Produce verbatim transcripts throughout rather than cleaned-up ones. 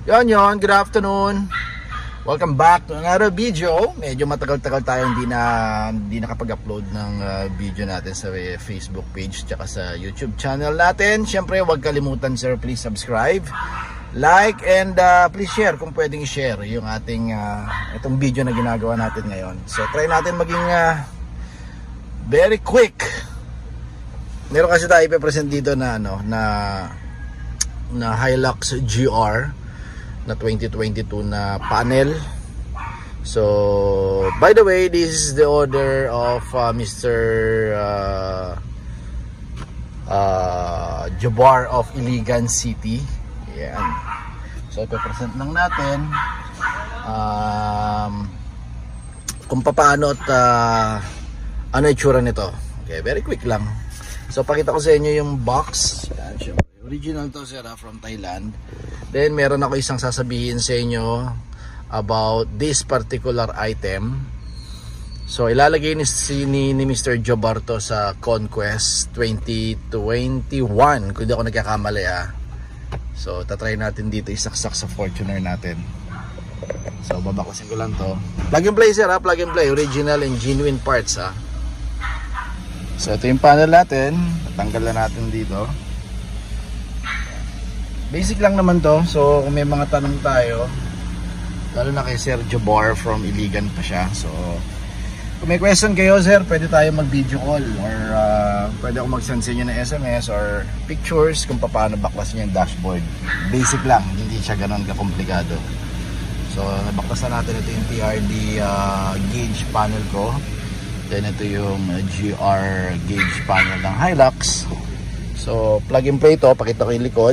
Yon yon, good afternoon. Welcome back to another video. Medyo matagal-tagal tayo hindi na hindi nakapag-upload ng uh, video natin sa Facebook page tsaka sa YouTube channel natin. Siyempre, huwag kalimutan sir, please subscribe, like, and uh, please share kung pwedeng i-share yung ating uh, itong video na ginagawa natin ngayon. So try natin maging uh, very quick. Meron kasi tayo ipe-present dito na ano na na Hilux G R na twenty twenty-two na panel. So by the way, this is the order of uh, Mister uh, uh, Jabbar of Iligan City. Yan. So ipe-present lang natin um, kung paano at uh, ano itsura nito. Okay, very quick lang. So pakita ko sa inyo yung box. Yan, original to sir, from Thailand. Then meron ako isang sasabihin sa inyo about this particular item. So ilalagay ni, ni, ni Mister Jabbar to sa Conquest twenty twenty-one kung di ako nagkakamali ha. So tatry natin dito isaksak sa Fortuner natin. So babaklasin ko lang to. Plug and play sir ha, plug and play, original and genuine parts ha. So ito yung panel natin. Tanggal na natin dito. Basic lang naman to. So kung may mga tanong tayo, lalo na kay Sir Jabbar from Iligan pa siya. So kung may question kayo sir, pwede tayo mag video call or uh, pwede ako mag-send sa inyo ng S M S or pictures kung paano baklasin yung dashboard. Basic lang, hindi siya ganun kakomplikado. So nabaklasan natin ito yung T R D uh, gauge panel ko. Then ito yung uh, G R gauge panel ng Hilux. So plug and play to, pakita ko yung likod.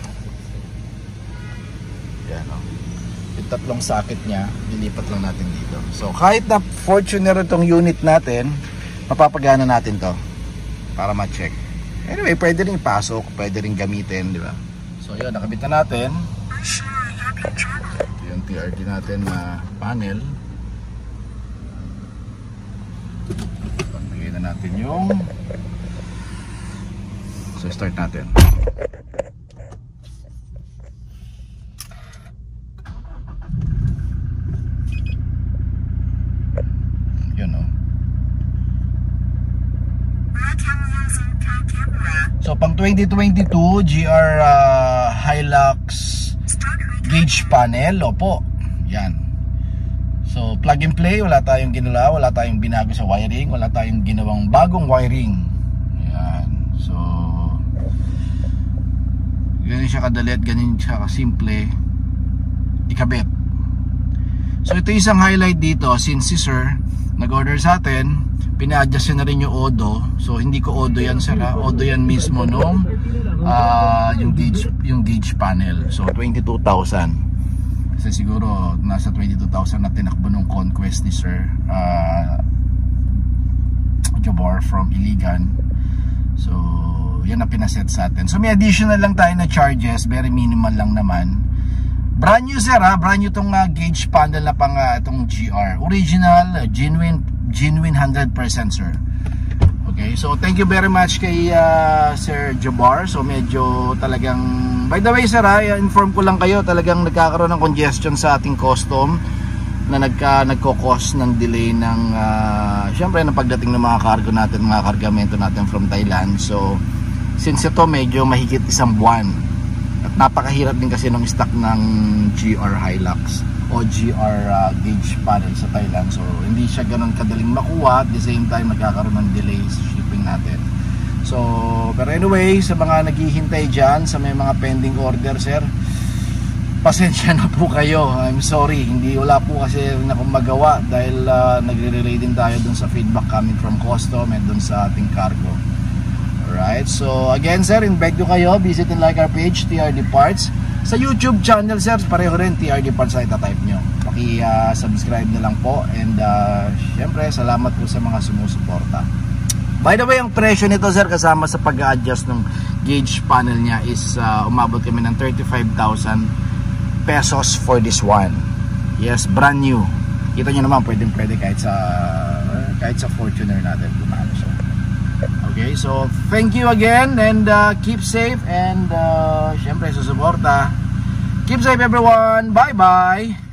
Yan, oh. Yung tatlong socket niya, nilipat lang natin dito. So kahit na Fortuner itong unit natin, mapapagana natin to para ma-check. Anyway, pwede rin ipasok, pwede rin gamitin, di ba? So yun, nakabit na natin. Ito yung T R D natin na panel. Pagpagay na natin yung so start natin. So pang twenty twenty-two G R uh, Hilux gauge panel, opo. Yan. So plug and play, wala tayong ginala, wala tayong binago sa wiring, wala tayong ginawang bagong wiring. Yan. So ganun siya kadali at ganun siya kasimple ikabit. So ito isang highlight dito, since si sir nag-order sa atin, pina-adjust na rin yung odo. So hindi ko odo yan sir ha. Odo yan mismo nung uh, yung gauge yung gauge panel. So twenty-two thousand. Kasi siguro nasa twenty-two thousand na tinakbo nung Conquest ni sir uh, Jabbar from Iligan. So yan ang pinaset sa atin. So may additional lang tayo na charges, very minimal lang naman. Brand new sir ha, brand new tong uh, gauge panel na pang uh, itong G R. Original, uh, genuine genuine one hundred percent sir. Okay, so thank you very much kay uh, Sir Jabbar. So medyo talagang, by the way sir ha, inform ko lang kayo, talagang nagkakaroon ng congestion sa ating custom na nagka, nagko-cause ng delay ng uh, syempre ng pagdating ng mga cargo natin, mga kargamento natin from Thailand. So since ito medyo mahigit isang buwan at napakahirap din kasi ng stock ng G R Hilux o G R uh, gauge panel sa Thailand. So hindi siya ganun kadaling makuha, at the same time nagkakaroon ng delay sa shipping natin. So pero anyway, sa mga naghihintay dyan, sa may mga pending order sir, pasensya na po kayo. I'm sorry, hindi wala po kasi rin akong magawa dahil uh, nagre-relay din tayo dun sa feedback coming from custom and dun sa ating cargo. Alright, so again sir, invite ko kayo, visit and like our page T R D Parts. Sa YouTube channel sir, pareho rin T R D Parts na itatype nyo. Paki-subscribe uh, na lang po. And uh, syempre, salamat po sa mga sumusuporta. By the way, ang presyo nito sir, kasama sa pag-adjust ng gauge panel niya is uh, umabot kami ng thirty-five thousand pesos for this one. Yes, brand new. Kita nyo naman, pwedeng pwede kahit sa kahit sa Fortuner natin kumano siya. Okay, so thank you again and uh, keep safe and uh, syempre susuporta. Keep safe everyone. Bye-bye.